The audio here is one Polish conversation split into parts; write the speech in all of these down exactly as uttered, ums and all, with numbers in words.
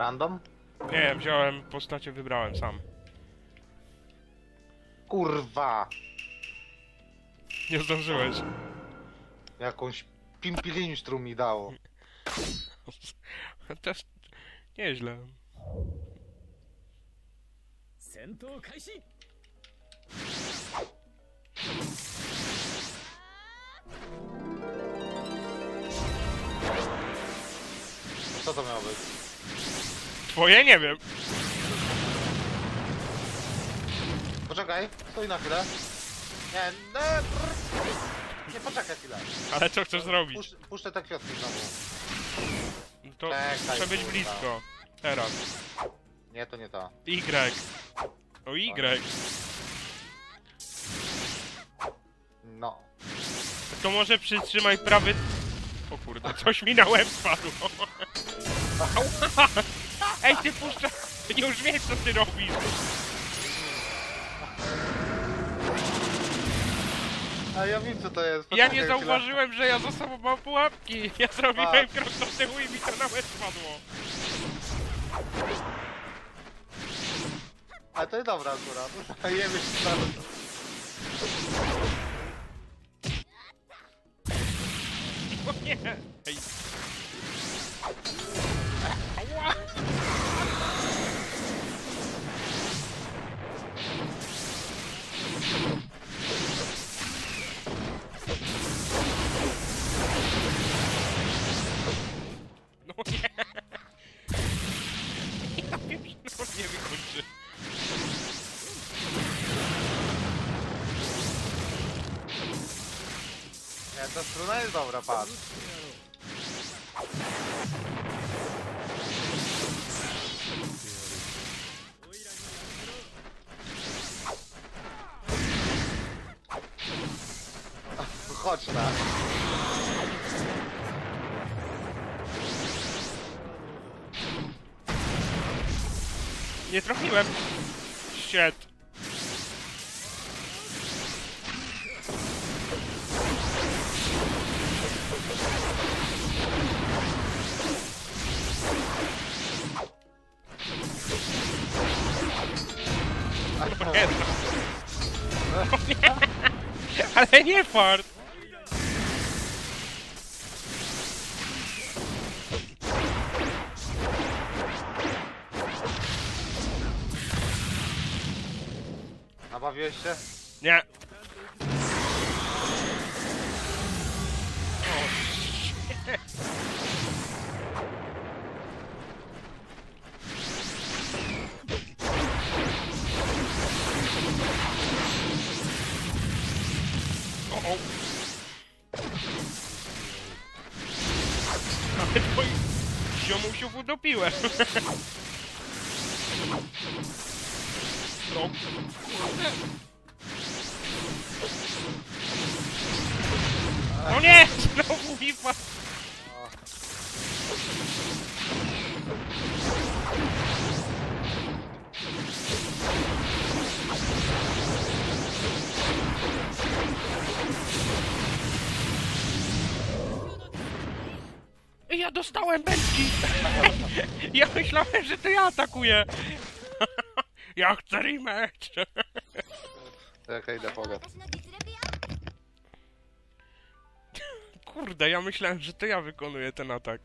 Random? Nie, wziąłem postacie, wybrałem sam. Kurwa! Nie zdążyłeś. Jakąś pimpiliństru mi dało. Też nieźle. Co to miało być? Twoje nie wiem. Poczekaj, stój na chwilę. Nie, no, brr. Nie, poczekaj chwilę. Ale co chcesz zrobić? Pusz, puszczę te kwiatki znowu. To Czekaj, muszę być kurwa. blisko. Teraz. Nie, to nie to. Y. O Y. No. To może przytrzymaj prawy... O kurde, coś mi na łeb spadło. Ała! Ej, ty puszcza... Już wiesz, co ty robisz. A ja wiem, co to jest. Ja Poczekaj nie chwilę. zauważyłem, że ja za sobą mam pułapki. Ja zrobiłem krok do tyłu i mi to na łeb spadło. Ale to jest dobra akurat. Jemy się zaraz. O nie! Ej. Ała! No nie! Ja wiem, że on nie wykończy. Nie, ta struna jest dobra, patrz. Chodź na. Nie trafiłem. Shit. O nie, o nie. Ale nie fart. Nabawiłeś się? Nie. O, o. Ale twoi ziomusiów udopiłem. No. No nie! Znowu mi pa... Ja dostałem bęczki! Ja myślałem, że to ja atakuję! Ja chcę rematch! Czekaj, idę pogad. Kurde, ja myślałem, że to ja wykonuję ten atak.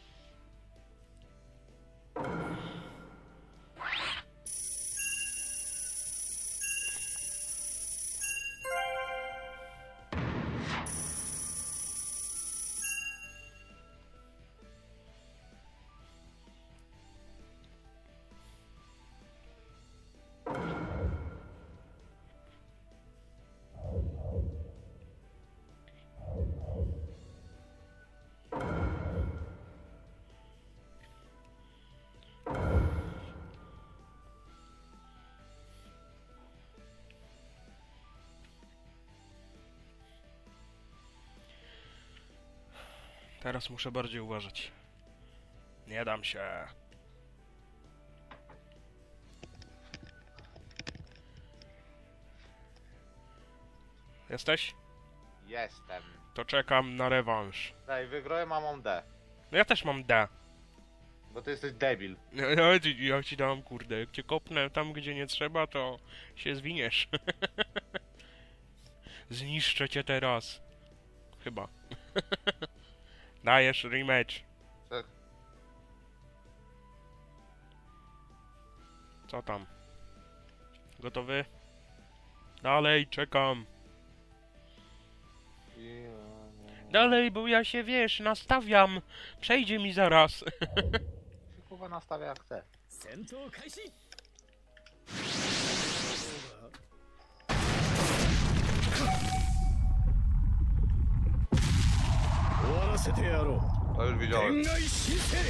Teraz muszę bardziej uważać. Nie dam się. Jesteś? Jestem. To czekam na rewanż. Daj, wygrałem, a mam D. No ja też mam D. Bo ty jesteś debil. No, no, ci- ja ci dam, kurde, jak cię kopnę tam, gdzie nie trzeba, to się zwiniesz. Zniszczę cię teraz. Chyba. Dajesz rematch. Tak. Co tam? Gotowy? Dalej, czekam. Dalej, bo ja się, wiesz, nastawiam. Przejdzie mi zaraz. Się kurwa nastawia jak chce. 戦闘開始 終わらせてやろ To już う widziałem. 天外神聖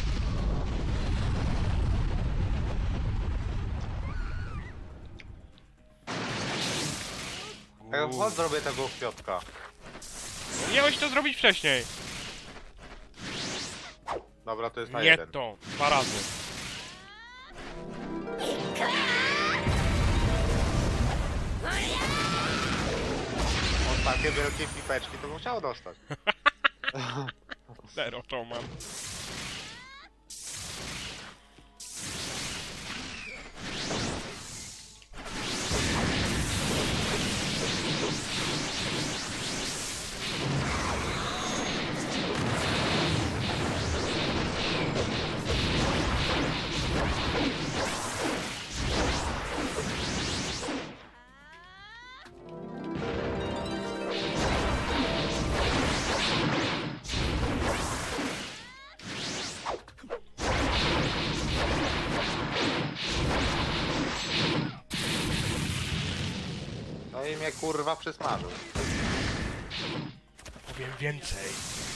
Ja chodź zrobię tego kwiatka. Miałeś to zrobić wcześniej. Dobra, to jest na Nie jeden. to. Dwa razy. On takie wielkie pipeczki to bym chciał dostać. Zero to mam. No i mnie kurwa przysmażył. Powiem więcej.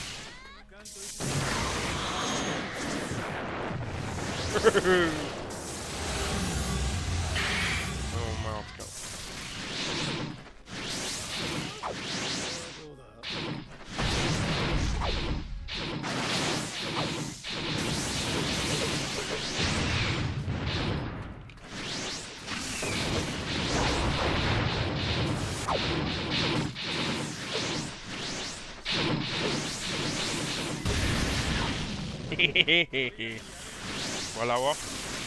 O matko. どうだ Bolało?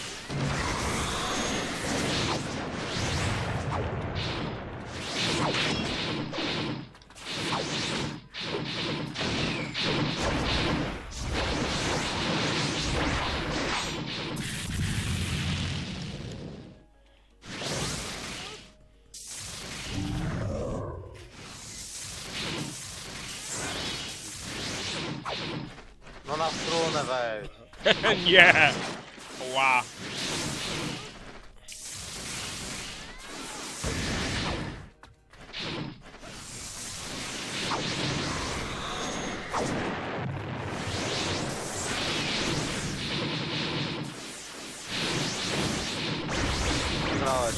No na strunę weź. Nie! Ła! Wygrałeś.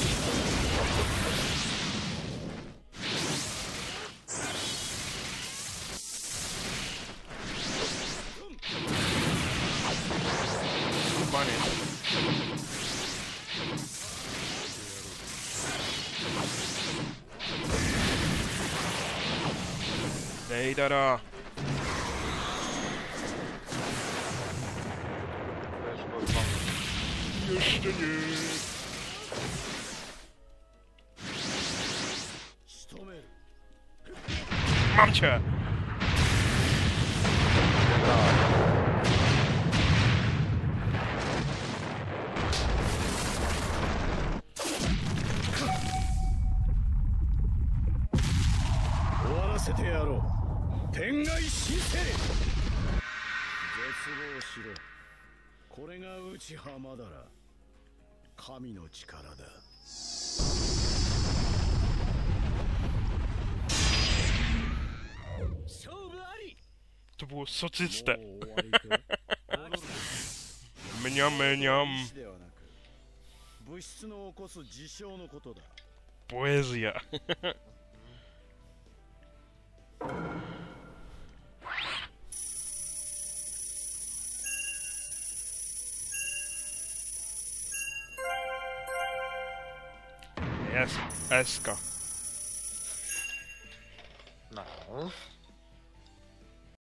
Koniec. Dejdara. Wiesz, kurwa. Jeszcze nie. 仕留める Mam cię! Wygrałeś. 終わらせてやろう天外神聖絶望しろこれが内浜だら神の力だ 勝負あり To było socyste. もう終わりか飽きた Mniam, mniam. 死ではなく物質の起こす事象のことだ Poezja. Jest. Eska. No.